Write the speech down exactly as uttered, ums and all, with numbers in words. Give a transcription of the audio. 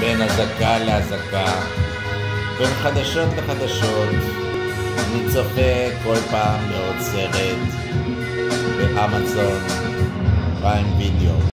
בין אזעקה לאזעקה, בין חדשות לחדשות, אני צופה כל פעם בעוד סרט באמזון פריים וידאו.